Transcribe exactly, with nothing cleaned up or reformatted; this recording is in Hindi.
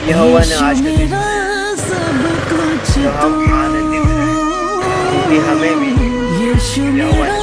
यहोवा ने आज का दिन बनाया तो हम आनंदित रहें, क्योंकि हमें भी यहोवा ने